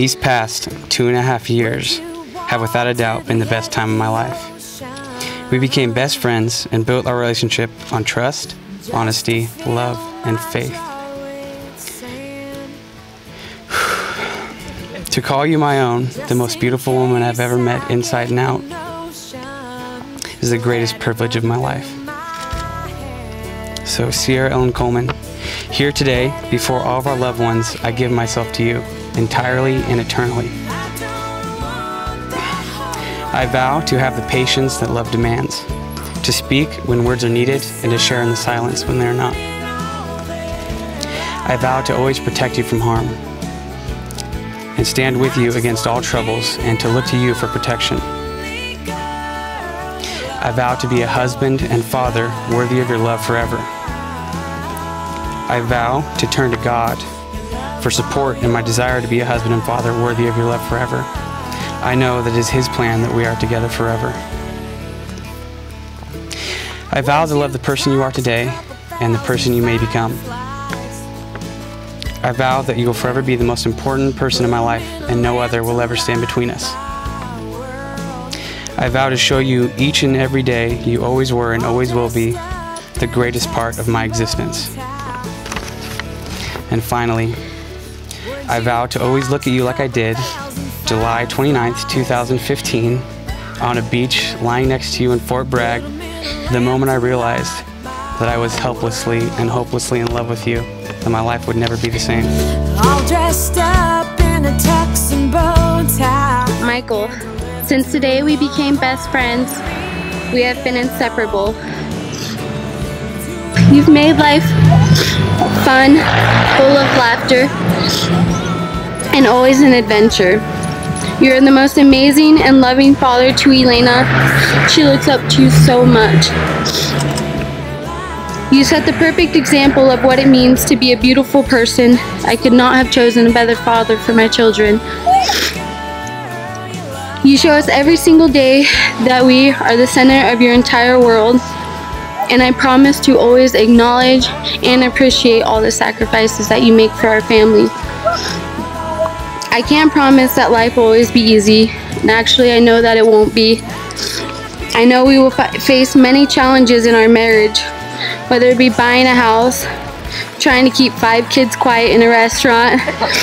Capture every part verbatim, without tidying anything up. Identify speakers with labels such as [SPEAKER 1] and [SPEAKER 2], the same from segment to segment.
[SPEAKER 1] These past two and a half years have without a doubt been the best time of my life. We became best friends and built our relationship on trust, honesty, love, and faith. To call you my own, the most beautiful woman I've ever met inside and out, is the greatest privilege of my life. So, Sierra Ellen Coleman, here today, before all of our loved ones, I give myself to you, entirely and eternally. I vow to have the patience that love demands, to speak when words are needed, and to share in the silence when they are not. I vow to always protect you from harm, and stand with you against all troubles, and to look to you for protection. I vow to be a husband and father worthy of your love forever. I vow to turn to God for support in my desire to be a husband and father worthy of your love forever. I know that it is His plan that we are together forever. I vow to love the person you are today and the person you may become. I vow that you will forever be the most important person in my life, and no other will ever stand between us. I vow to show you each and every day you always were and always will be the greatest part of my existence. And finally, I vow to always look at you like I did July twenty-ninth, two thousand fifteen, on a beach lying next to you in Fort Bragg, the moment I realized that I was helplessly and hopelessly in love with you, and my life would never be the same.
[SPEAKER 2] All dressed up in a tux and bow tie.
[SPEAKER 3] Michael, since today we became best friends, we have been inseparable. You've made life fun, full of laughter, and always an adventure. You're the most amazing and loving father to Elena. She looks up to you so much. You set the perfect example of what it means to be a beautiful person. I could not have chosen a better father for my children. You show us every single day that we are the center of your entire world, and I promise to always acknowledge and appreciate all the sacrifices that you make for our family. I can't promise that life will always be easy, and actually I know that it won't be. I know we will face many challenges in our marriage, whether it be buying a house, trying to keep five kids quiet in a restaurant,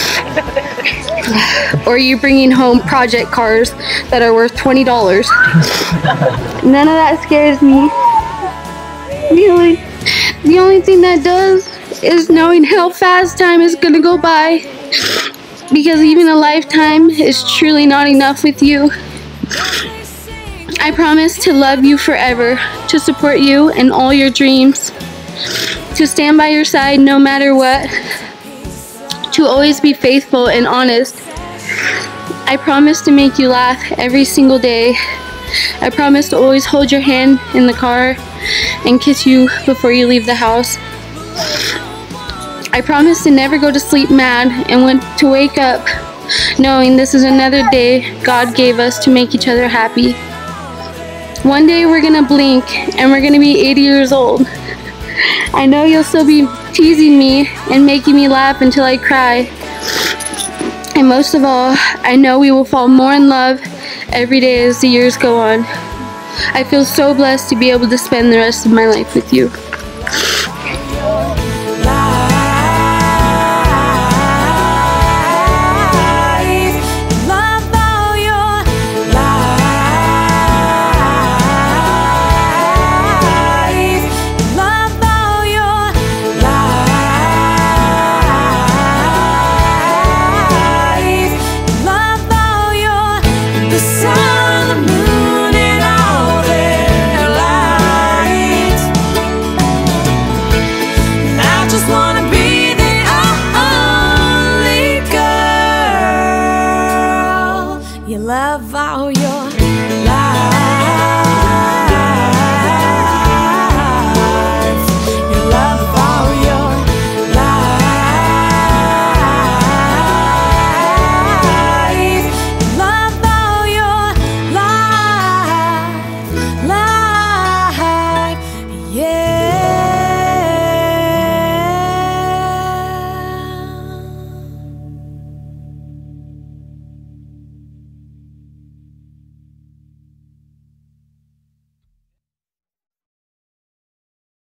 [SPEAKER 3] or you bringing home project cars that are worth twenty dollars. None of that scares me. The only, the only thing that does is knowing how fast time is going to go by, because even a lifetime is truly not enough with you. I promise to love you forever, to support you in all your dreams, to stand by your side no matter what, to always be faithful and honest. I promise to make you laugh every single day. I promise to always hold your hand in the car and kiss you before you leave the house. I promise to never go to sleep mad and want to wake up knowing this is another day God gave us to make each other happy. One day we're gonna blink and we're gonna be eighty years old. I know you'll still be teasing me and making me laugh until I cry. And most of all, I know we will fall more in love every day as the years go on. I feel so blessed to be able to spend the rest of my life with you.
[SPEAKER 2] Love all your